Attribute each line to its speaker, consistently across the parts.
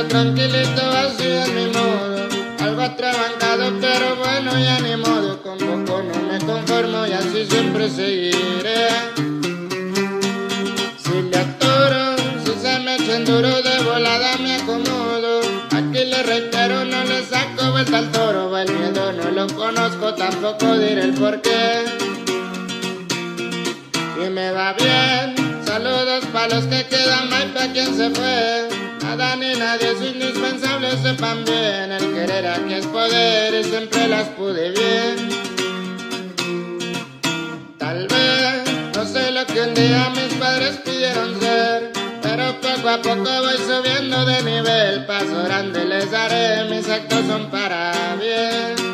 Speaker 1: tranquilito, así es mi modo. Algo atrabancado, pero bueno, ya ni modo. Con poco no me conformo y así siempre seguiré. Si le atoro, si se me echen duro, de volada me acomodo. Aquí le reitero, no le saco vuelta al toro. Va el miedo, no lo conozco, tampoco diré el porqué. Y me va bien, saludos pa' los que quedan, no hay pa' quien se fue. Nada ni nadie es indispensable, sepan bien. El querer aquí es poder y siempre las pude bien. Tal vez no sé lo que un día mis padres pidieron ser, pero poco a poco voy subiendo de nivel. Paso grande les daré, mis actos son para bien.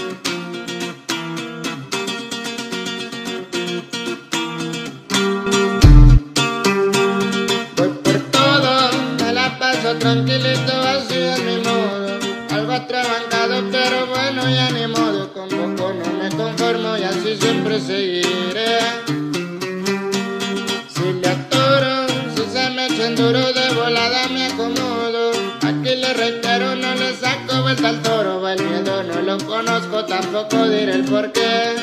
Speaker 1: Tranquilito, así es mi modo. Algo atrabancado, pero bueno, ya ni modo. Con poco no me conformo y así siempre seguiré. Si le atoro, si se me echen duro, de volada me acomodo. Aquí le reitero, no le saco vuelta al toro. Va el miedo, no lo conozco, tampoco diré el porqué.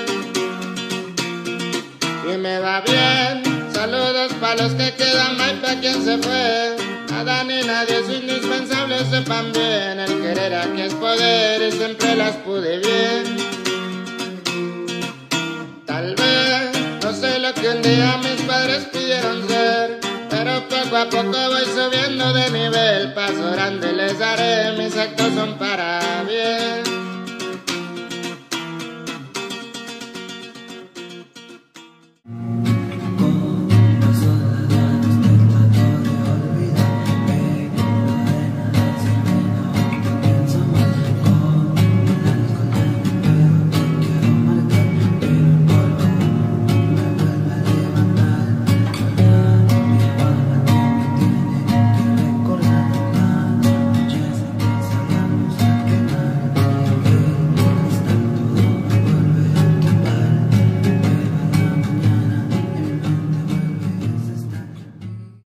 Speaker 1: Y me va bien, saludos pa' los que quedan, no hay pa' quien se fue. Nada ni nadie es indispensable, sepan bien. El querer aquí es poder y siempre las pude bien. Tal vez no sé lo que un día mis padres pidieron ser, pero poco a poco voy subiendo de nivel. Paso grande les daré, mis actos son para bien.